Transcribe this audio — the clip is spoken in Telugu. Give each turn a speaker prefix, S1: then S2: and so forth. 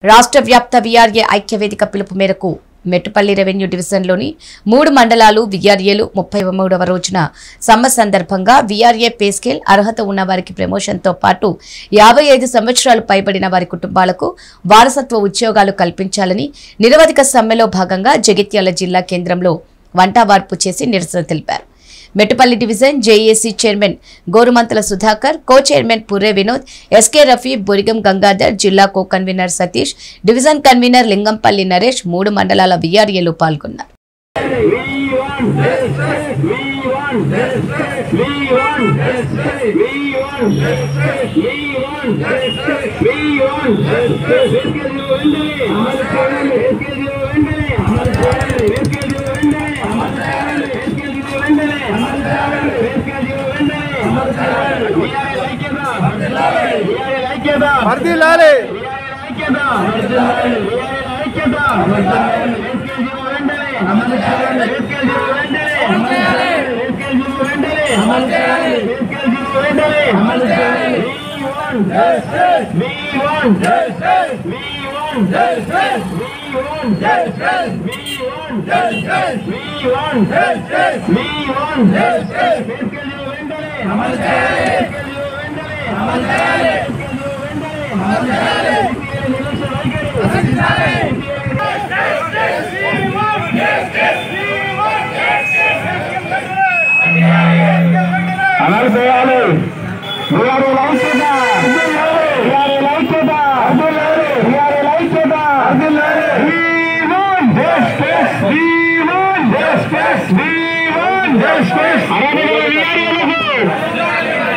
S1: రాష్ట్ర వ్యాప్త వీఆర్ఏ ఐక్యవేదిక పిలుపు మేరకు మెట్టుపల్లి రెవెన్యూ డివిజన్లోని 3 మండలాలు వీఆర్ఏలు 33వ రోజున సమ్మె సందర్భంగా వీఆర్ఏ పే స్కేల్ అర్హత ఉన్న వారికి ప్రమోషన్తో పాటు 55 సంవత్సరాలు పైబడిన వారి కుటుంబాలకు వారసత్వ ఉద్యోగాలు కల్పించాలని నిరవధిక సమ్మెలో భాగంగా జగిత్యాల జిల్లా కేంద్రంలో వంటవార్పు చేసి నిరసన తెలిపారు. Mettupalli division JAC chairman Gorumanthala Sudhakar, co chairman Purre Vinod, SK Rafi, Borigam Gangadhar, జిల్లా co convener Satish, division convener Lingampalli Naresh 3 మండలాల వీఆర్ఏలు పాల్గొన్నారు.
S2: We want justice.